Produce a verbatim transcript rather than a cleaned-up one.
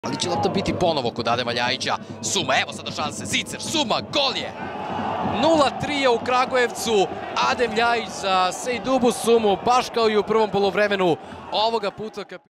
Ali će lopta biti ponovo kod Adema Ljajića. Suma, evo sada šanse, Zicer, Suma, gol je! nula tri je u Kragujevcu, Adem Ljajić za Sejdubu Sumu, baš kao i u prvom poluvremenu ovoga puta.